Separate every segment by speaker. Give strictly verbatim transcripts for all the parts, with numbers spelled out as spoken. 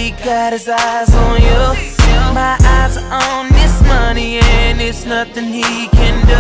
Speaker 1: he got his eyes on you. My eyes are on this money and it's nothing he can do.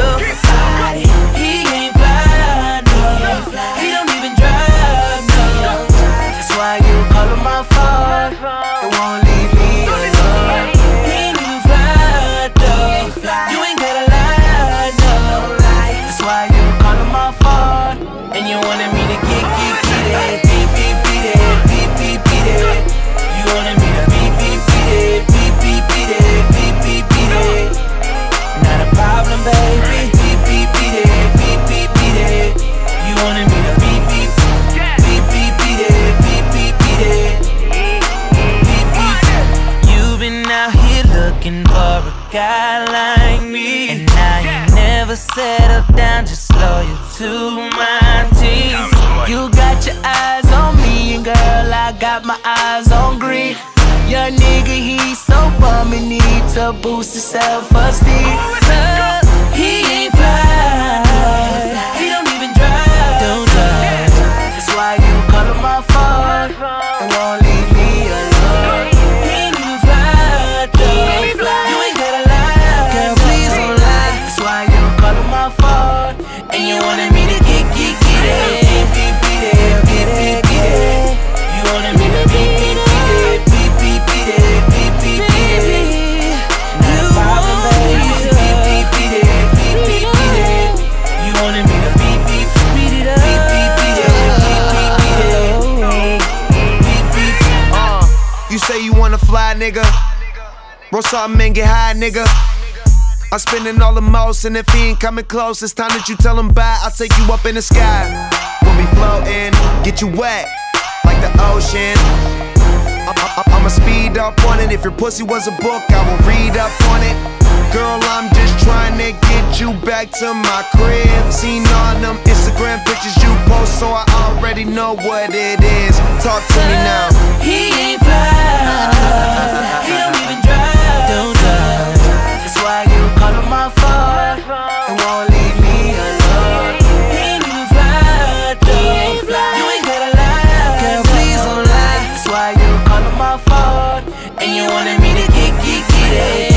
Speaker 1: He ain't fly, no. He don't even drive, no. That's why you call him my phone and won't leave me alone. He ain't even fly, though. You ain't gotta lie, no. That's why you call him my phone and you wanted me to get, get, get it. Beep, beep, beat it, beep, beep, beat it. You wanted me to beep, beep, beat it, beep, beep, beat it, beep, beep, beat it. Not a problem, baby. Beep, beep, beat it, beep, beep, beat it. You wanted me to beep, beep, beep, beep, beat it, beep, beep, beat it, beep, beep. You've been out here looking for a guy like me, and now you never settle down, just loyal to my team. You got your eyes on me, and girl, I got my eyes on green. Your nigga, he's so bum, he need to boost his self-esteem. He ain't fly, he don't even drive, don't drive. That's why you call him my phone and won't leave me alone. He ain't even fly, though. You ain't gotta lie, girl, please don't lie. That's why you call him my phone and you wanted me to get, get, get it. Beep, beep, beat it, get it, get it. You wanted me to beep, beep, beat it, beep, beep, beat it, beep, beep, beat it. Not a problem, baby. Beep, beep, beat it, beep, beep, beat it. You wanted me to beep, beep, beat it up. Beep, beep, beat it, beep, beep, beat it. Beep, beep.
Speaker 2: Uh, you say you wanna fly, nigga. Roll something and get high, nigga. I'm spending all the most, and if he ain't coming close, it's time that you tell him bye. I'll take you up in the sky. We'll be floating, get you wet like the ocean. I'ma speed up on it. If your pussy was a book, I will read up on it. Girl, I'm just trying to get you back to my crib. Seen all them Instagram pictures you post, so I already know what it is. Talk to me now.
Speaker 1: He ain't fly, he don't even drive, don't drive. That's why you call him my phone and won't leave me alone. He ain't even fly, though. You ain't gotta lie, girl, please don't lie. That's why you call him my phone and you wanted me to get, get, get it.